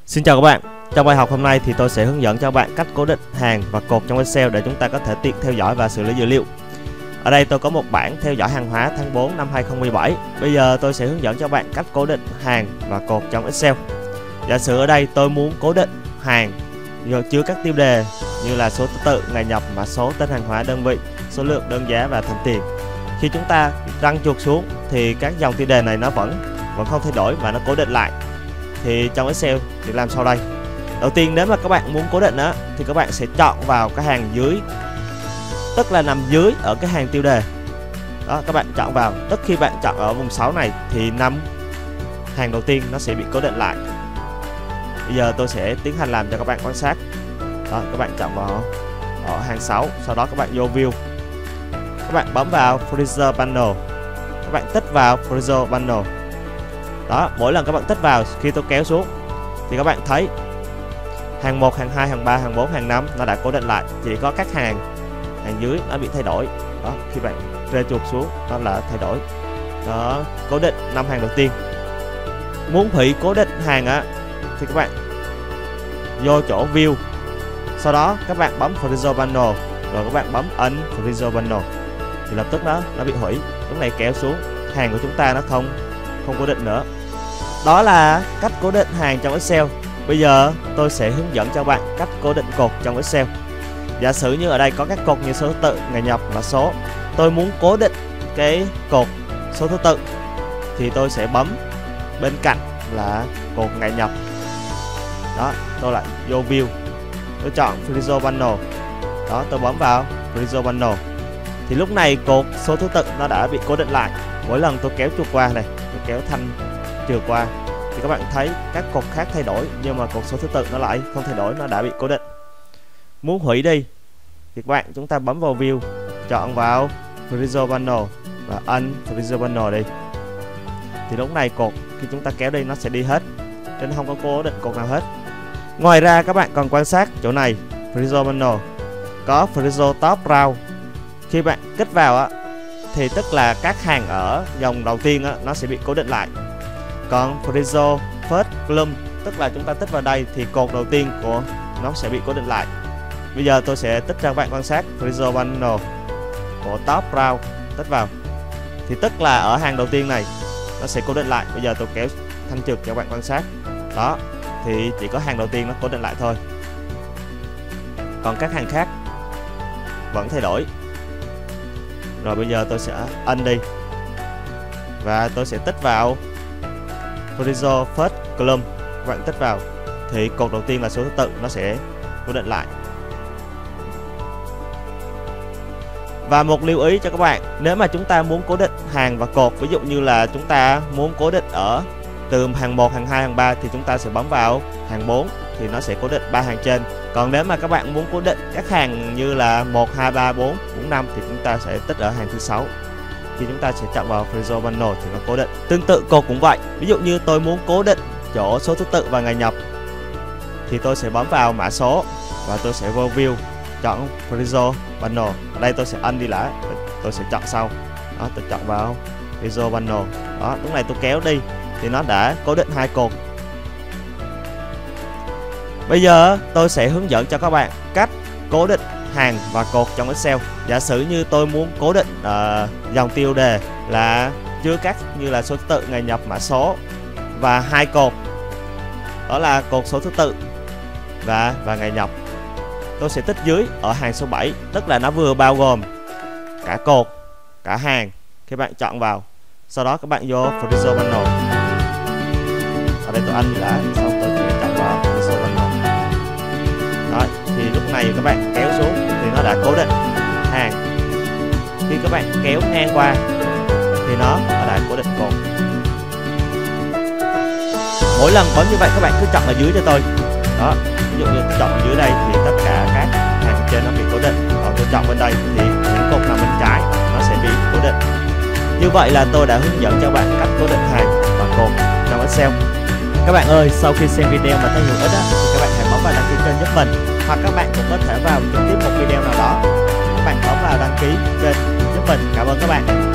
Xin chào các bạn. Trong bài học hôm nay thì tôi sẽ hướng dẫn cho các bạn cách cố định hàng và cột trong Excel để chúng ta có thể tiện theo dõi và xử lý dữ liệu. Ở đây tôi có một bảng theo dõi hàng hóa tháng 4 năm 2017. Bây giờ tôi sẽ hướng dẫn cho các bạn cách cố định hàng và cột trong Excel. Giả sử ở đây tôi muốn cố định hàng chứa các tiêu đề như là số thứ tự, ngày nhập, mã số, tên hàng hóa, đơn vị, số lượng, đơn giá và thành tiền. Khi chúng ta răng chuột xuống thì các dòng tiêu đề này nó vẫn không thay đổi và nó cố định lại. Thì trong Excel thì làm sau đây. Đầu tiên nếu mà các bạn muốn cố định á thì các bạn sẽ chọn vào cái hàng dưới, tức là nằm dưới ở cái hàng tiêu đề. Đó, các bạn chọn vào, tức khi bạn chọn ở vùng 6 này thì 5 hàng đầu tiên nó sẽ bị cố định lại. Bây giờ tôi sẽ tiến hành làm cho các bạn quan sát. Đó, các bạn chọn vào ở hàng 6, sau đó các bạn vô view. Các bạn bấm vào Freezer Panel. Các bạn tích vào Freezer Panel. Đó, mỗi lần các bạn tích vào, khi tôi kéo xuống thì các bạn thấy hàng 1, hàng 2, hàng 3, hàng 4, hàng 5 nó đã cố định lại. Chỉ có các hàng dưới nó bị thay đổi. Đó, khi bạn rê chuột xuống nó là thay đổi. Đó, cố định 5 hàng đầu tiên. Muốn hủy cố định hàng á thì các bạn vô chỗ view. Sau đó các bạn bấm Freezer Panel, rồi các bạn bấm Unfreeze Panel thì lập tức nó bị hủy. Lúc này kéo xuống, hàng của chúng ta nó không cố định nữa. Đó là cách cố định hàng trong Excel. Bây giờ tôi sẽ hướng dẫn cho bạn cách cố định cột trong Excel. Giả sử như ở đây có các cột như số thứ tự, ngày nhập, mã số. Tôi muốn cố định cái cột số thứ tự thì tôi sẽ bấm bên cạnh là cột ngày nhập. Đó, tôi lại vô view, tôi chọn Freezer Panel. Đó, tôi bấm vào Freezer Panel thì lúc này cột số thứ tự nó đã bị cố định lại. Mỗi lần tôi kéo chuột qua này, tôi kéo thanh trừ qua thì các bạn thấy các cột khác thay đổi, nhưng mà cột số thứ tự nó lại không thay đổi, nó đã bị cố định. Muốn hủy đi thì chúng ta bấm vào view, chọn vào Freezer Panel và Unfreeze Panel đi. Thì lúc này cột khi chúng ta kéo đi nó sẽ đi hết, nên không có cố định cột nào hết. Ngoài ra các bạn còn quan sát chỗ này, Freezer Panel có Freezer Top Row. Khi bạn kích vào á thì tức là các hàng ở dòng đầu tiên á, nó sẽ bị cố định lại. Còn Freezer First Column, tức là chúng ta tích vào đây thì cột đầu tiên của nó sẽ bị cố định lại. Bây giờ tôi sẽ tích cho các bạn quan sát Freezer Panel của Top Row, tích vào thì tức là ở hàng đầu tiên này nó sẽ cố định lại. Bây giờ tôi kéo thanh trượt cho các bạn quan sát. Đó, thì chỉ có hàng đầu tiên nó cố định lại thôi, còn các hàng khác vẫn thay đổi. Rồi bây giờ tôi sẽ ấn đi và tôi sẽ tích vào Freezer First Column. Các bạn tích vào thì cột đầu tiên là số thứ tự nó sẽ cố định lại. Và một lưu ý cho các bạn, nếu mà chúng ta muốn cố định hàng và cột, ví dụ như là chúng ta muốn cố định ở từ hàng 1, hàng 2, hàng 3 thì chúng ta sẽ bấm vào hàng 4 thì nó sẽ cố định 3 hàng trên. Còn nếu mà các bạn muốn cố định các hàng như là 1, 2, 3, 4, 4, 5 thì chúng ta sẽ tích ở hàng thứ 6. Khi chúng ta sẽ chọn vào Freezer Panel thì nó cố định. Tương tự cột cũng vậy. Ví dụ như tôi muốn cố định chỗ số thứ tự và ngày nhập thì tôi sẽ bấm vào mã số và tôi sẽ vô view, chọn Freezer Panel. Ở đây tôi sẽ ấn đi lại, tôi sẽ chọn sau. Đó, tôi chọn vào Freezer Panel. Đó, lúc này tôi kéo đi thì nó đã cố định hai cột. Bây giờ tôi sẽ hướng dẫn cho các bạn cách cố định hàng và cột trong Excel. Giả sử như tôi muốn cố định dòng tiêu đề là chứa các như là số thứ tự, ngày nhập, mã số và hai cột, đó là cột số thứ tự và ngày nhập. Tôi sẽ tích dưới ở hàng số 7, tức là nó vừa bao gồm cả cột, cả hàng. Khi bạn chọn vào, sau đó các bạn vô Freezer Panel. Ở đây tôi ấn đã, xong tôi sẽ chọn vào Freezer Panel. Đó, thì lúc này các bạn kéo xuống thì nó đã cố định hàng. Khi các bạn kéo ngang qua thì nó đã cố định cột. Mỗi lần bấm như vậy các bạn cứ chọn ở dưới cho tôi. Đó, ví dụ như tôi chọn ở dưới đây thì tất cả các hàng trên nó bị cố định. Còn tôi chọn bên đây thì những cột nằm bên trái nó sẽ bị cố định. Như vậy là tôi đã hướng dẫn cho bạn cách cố định hàng và cột trong Excel. Các bạn ơi, sau khi xem video mà thấy hữu ích thì các bạn hãy bấm vào đăng ký kênh giúp mình, hoặc các bạn cũng có thể vào trực tiếp một video nào đó, các bạn bấm vào đăng ký kênh giúp mình. Cảm ơn các bạn.